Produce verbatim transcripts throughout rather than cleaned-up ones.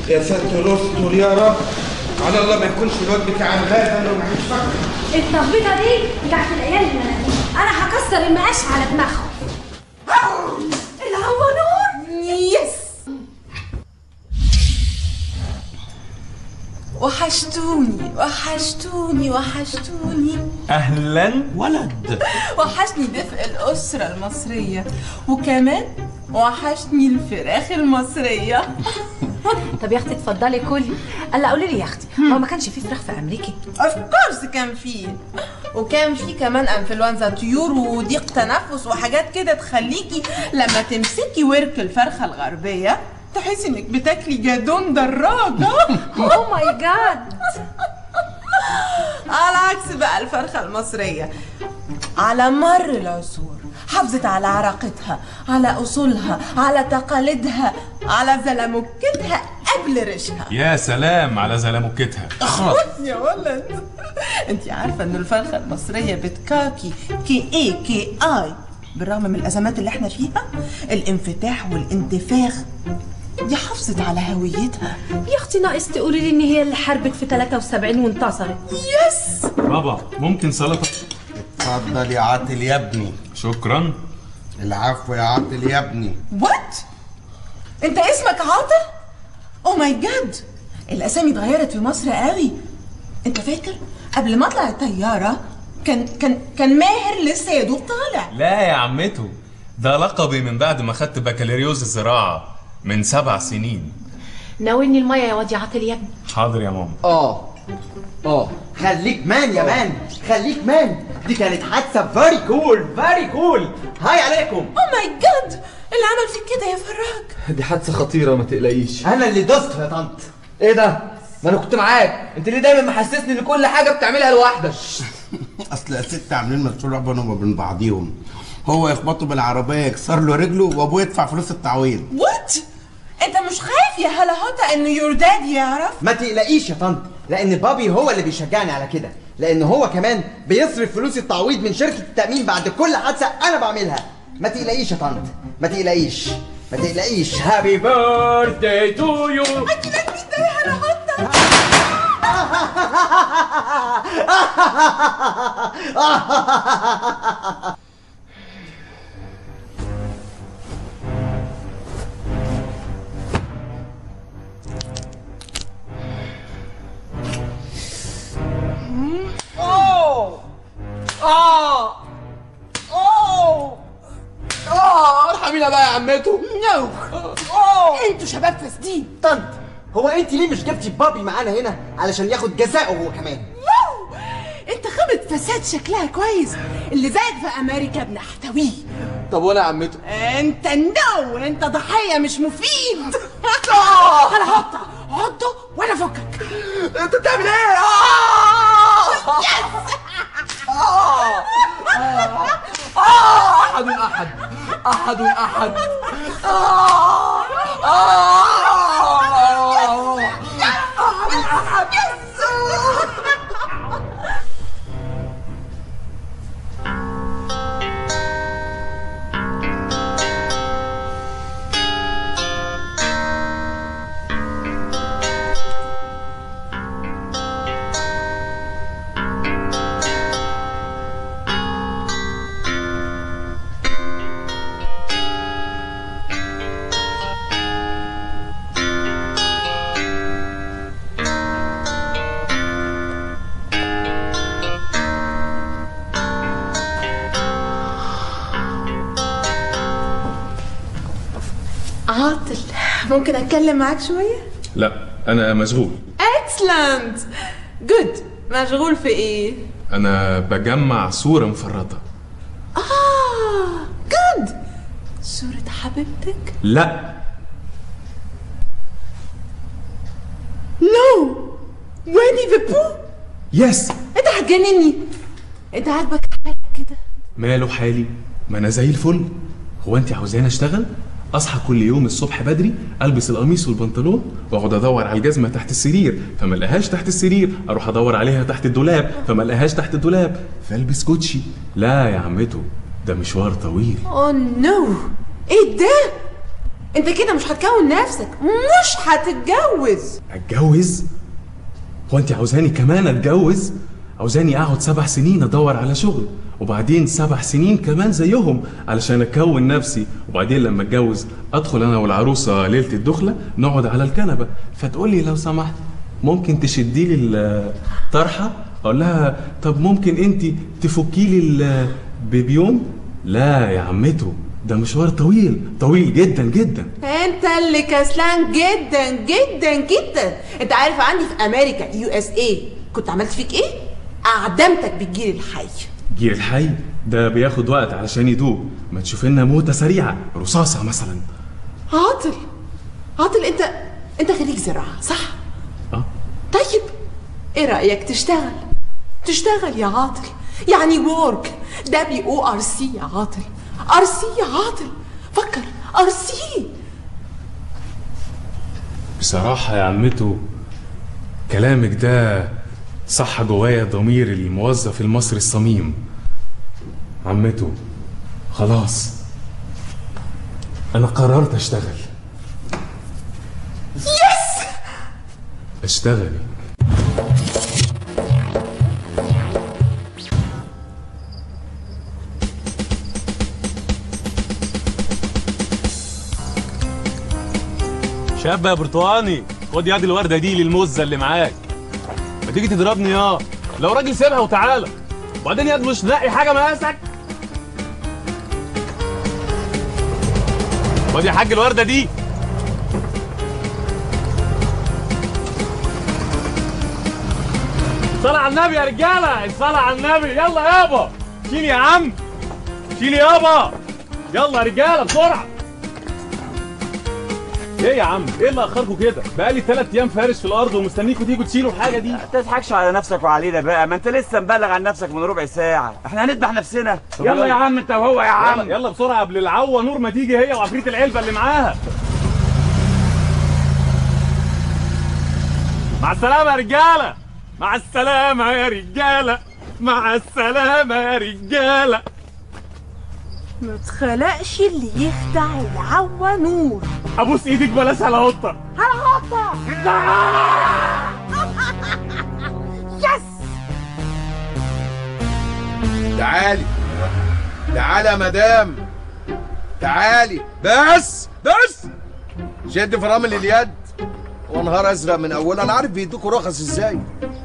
يا ساتر استر يا رب، على الله ما يكونش الواد بتاع الغابه لو ما عنديش فكر. التخبيطه دي بتاعت العيال المناديل، انا هكسر المقاش على دماغهم. الهوا نور. يس. وحشتوني وحشتوني وحشتوني. اهلا ولد. وحشني دفء الاسره المصريه، وكمان وحشني الفراخ المصريه. طب يا اختي اتفضلي كلي. الا قولي لي يا اختي، هو ما كانش فيه فراخ في امريكا؟ اوف كورس كان فيه، وكان فيه كمان انفلونزا طيور وضيق تنفس وحاجات كده تخليكي لما تمسكي ورك الفرخه الغربيه تحسي انك بتاكلي جدون دراجه. اوه ماي جاد. على عكس بقى الفرخه المصريه، على مر العصور حافظت على عراقتها، على اصولها، على تقاليدها، على زلموكتها قبل ريشها. يا سلام على زلموكتها. اخرس يا ولد. انت عارفه ان الفرخه المصريه بتكاكي كي اي كي اي بالرغم من الازمات اللي احنا فيها؟ الانفتاح والانتفاخ دي حافظت على هويتها. يا اختي ناقص تقولي لي ان هي اللي حاربت في ثلاثة وسبعين وانتصرت. يس. بابا ممكن سلطه؟ اتفضل يا عاطل يا ابني. شكرا. العفو يا عاطل يا ابني. وات؟ انت اسمك عاطل؟ اوه ماي جاد، الاسامي اتغيرت في مصر قوي. انت فاكر قبل ما اطلع الطياره كان كان كان ماهر لسه يا دوب طالع. لا يا عمته، ده لقبي من بعد ما خدت بكالوريوس الزراعه من سبع سنين. ناولني الميه يا واد يا عاطل يا ابني. حاضر يا ماما. اه اه خليك مان يا مان، خليك مان. دي كانت حادثه فيري كول فيري كول. هاي عليكم. اوه ماي جاد، اللي عمل فيك كده يا فراج؟ دي حادثه خطيره ما تقلقيش. انا اللي دوست يا طنط. ايه ده؟ ما انا كنت معاك، انت ليه دايما محسسني ان كل حاجه بتعملها لوحدك؟ اصل يا ست عاملين مشروع بينهم وبين بعضيهم، هو يخبطه بالعربيه يكسر له رجله وابوه يدفع فلوس التعويض. وات؟ انت مش خايف يا هلا هوتا انه يور داد يعرف؟ ما تقلقيش يا طنط، لان بابي هو اللي بيشجعني على كده، لان هو كمان بيصرف فلوس التعويض من شركه التامين بعد كل حادثه انا بعملها. ما تقلقيش يا طنط، ما تقلقيش ما تقلقيش. هابي بيرثداي تو يو. اكيد مين ده يا هلا هوتا؟ اوه اه اوه اه ارحمينا بقى يا عمته. نو. اوه انتوا شباب فاسدين. طنط، هو انت ليه مش جبتي بابي معانا هنا علشان ياخد جزاءه هو كمان؟ نو، انت خامة فساد شكلها كويس، اللي زيك في امريكا بنحتويه. طب وانا يا عمته؟ انت نو، انت ضحية مش مفيد. هلا هطة عضه وانا فكك. انت بتعمل ايه؟ احد احد احد احد. عاطل، ممكن اتكلم معاك شوية؟ لا انا مشغول. اكسلنت جود. مشغول في ايه؟ انا بجمع صورة مفرطة. اه جود. صورة حبيبتك؟ لا. نو. ويني ذا بو؟ يس. انت هتجنني. انت عاجبك حالك كده؟ ماله حالي؟ ما انا زي الفل. هو انت عاوزاني اشتغل؟ اصحى كل يوم الصبح بدري، البس القميص والبنطلون واقعد ادور على الجزمه تحت السرير، فما الاقيهاش تحت السرير اروح ادور عليها تحت الدولاب، فما الاقيهاش تحت الدولاب فالبس كوتشي. لا يا عمته، ده مشوار طويل. اوه نو. ايه ده؟ انت كده مش هتكون نفسك، مش هتتجوز. اتجوز؟ هو انت عاوزاني كمان اتجوز؟ عاوزاني اقعد سبع سنين ادور على شغل، وبعدين سبع سنين كمان زيهم علشان اكون نفسي، وبعدين لما اتجوز ادخل انا والعروسه ليله الدخله نقعد على الكنبه، فتقولي لو سمحت ممكن تشدي لي الطرحه؟ اقول لها طب ممكن انت تفكي لي البيبيون؟ لا يا عمته، ده مشوار طويل طويل جدا جدا. انت اللي كسلان جدا جدا جدا. انت عارف عندي في امريكا يو اس اي كنت عملت فيك ايه؟ اعدمتك بالجيل الحي. جيل الحي ده بياخد وقت علشان يدوب، ما تشوف لنا موته سريعه، رصاصه مثلا. عاطل عاطل انت انت خريج زراعه صح؟ اه. طيب ايه رايك تشتغل تشتغل يا عاطل؟ يعني وورك دبليو او ار سي يا عاطل، ار سي يا عاطل، فكر ار سي. بصراحه يا عمته كلامك ده صح جوايا ضمير الموظف المصري الصميم. عمته خلاص انا قررت اشتغل. يس اشتغلي. شاب يا برتقاني، خد يد الورده دي للمزه اللي معاك. ما تيجي تضربني يا لو راجل سيبها وتعالى، وبعدين يد مش نقي حاجه مقاسك. خد يا حاج الورده دي. صلى على النبي يا رجاله، صلى على النبي. يلا يابا شيل يا عم، شيل يابا، يلا يا رجاله بسرعه. ايه يا عم؟ ايه اللي اخركم كده؟ بقالي ثلاث ايام فارش في الارض ومستنيكم تيجوا تشيلوا الحاجه دي. ما تضحكش على نفسك وعلينا بقى، ما انت لسه مبلغ عن نفسك من ربع ساعه، احنا هنذبح نفسنا. يلا يا عم انت وهو يا عم. يلا, يلا بسرعه قبل العوه نور ما تيجي هي وعفريت العلبه اللي معاها. مع السلامه يا رجاله، مع السلامه يا رجاله، مع السلامه يا رجاله. ما تخلقش اللي يخدع العوا نور. ابوس ايدك بلاش على هطه. على هطه. يس. تعالي تعالي يا مدام، تعالي. بس بس شد فرامل اليد. ونهار ازرق من اولها، انا عارف بيدوكوا رخص ازاي.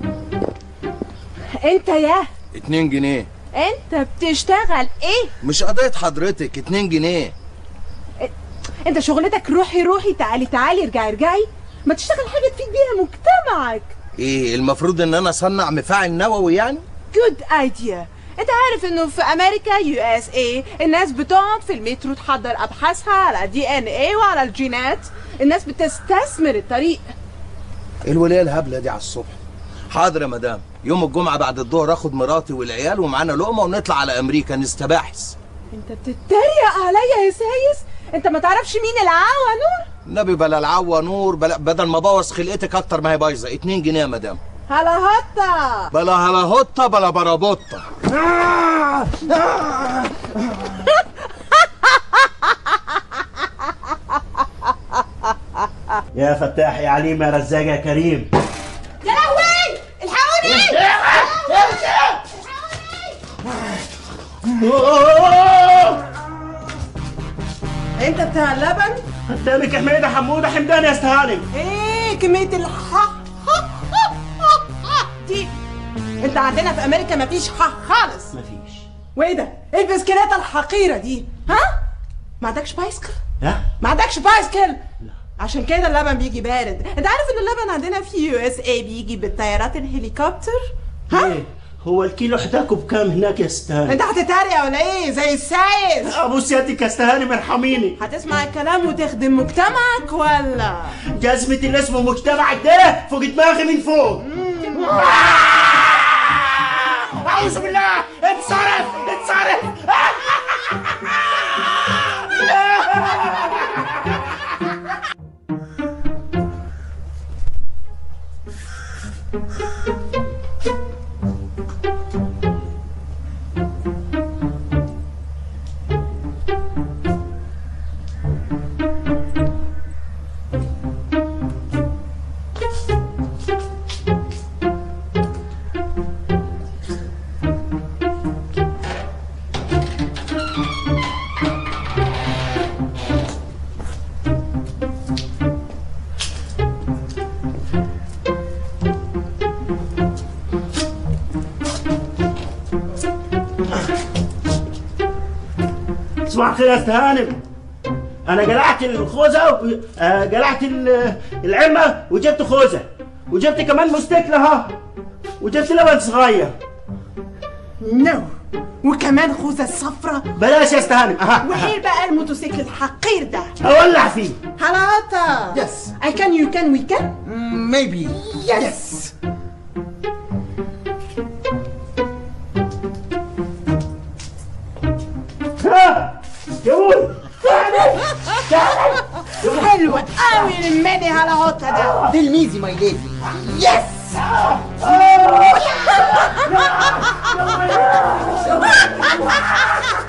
انت يا اتنين جنيه. انت بتشتغل ايه؟ مش قضية حضرتك، اتنين جنيه. انت شغلتك روحي روحي تعالي تعالي ارجعي ارجعي، ما تشتغل حاجه تفيد بيها مجتمعك. ايه المفروض ان انا اصنع مفاعل نووي يعني؟ جود ايديا. انت عارف انه في امريكا يو اس اي الناس بتقعد في المترو تحضر ابحاثها على دي ان اي وعلى الجينات، الناس بتستثمر الطريق. ايه الولايه الهبله دي على الصبح؟ حاضر يا مدام، يوم الجمعه بعد الظهر اخد مراتي والعيال ومعانا لقمه ونطلع على امريكا نستباحث. انت بتتريق عليا يا سايس؟ انت ما تعرفش مين العوا نور؟ النبي بلا العوا نور، بلا بدل ما بوظ خلقتك اكتر ما هي بايظه. اتنين جنيه يا مدام. هلا هطه بلا هلا هطه بلا برابطه. يا فتاح يا عليم يا رزاق يا كريم. يا لهوي الحقوني. انت بتاع اللبن؟ قدامك حميده حموده حمدان يا استهاني. ايه كميه الح دي؟ انت عندنا في امريكا مفيش ح خالص. مفيش. وايه ده؟ ايه البسكليته الحقيره دي؟ ها؟ ما عندكش بايسكل؟ ها؟ ما عندكش بايسكل؟ لا. عشان كده اللبن بيجي بارد. انت عارف ان اللبن عندنا في يو اس اي بيجي بالطيارات الهليكوبتر؟ ها؟ ايه هو الكيلو حداكوا بكام هناك يا استهاني؟ انت هتتريق ولا ايه؟ زي السايس. ابو سيادتك يا استهاني مرحميني. هتسمع الكلام وتخدم مجتمعك ولا؟ جزمة اللي اسمه مجتمعك ده فوق دماغي من فوق. اعوذ بالله. اتصرف اتصرف. الخير يا استهانم. انا قلعت الخوذه و... آه قلعت ال- العمه وجبت خوذه وجبت كمان مستكله ها وجبت لبن صغير. نو وكمان خوذة الصفرة. بلاش يا استهانم. اها وايه بقى الموتوسيكل الحقير ده؟ اولع فيه. هلاتا. Yes. I can you can we can. Mm, maybe. Yes. ها جابوني. تعالي تعالي. حلوة قوي الماني هلاتا ده. دي الميزي ماي ليدي. يس. آه.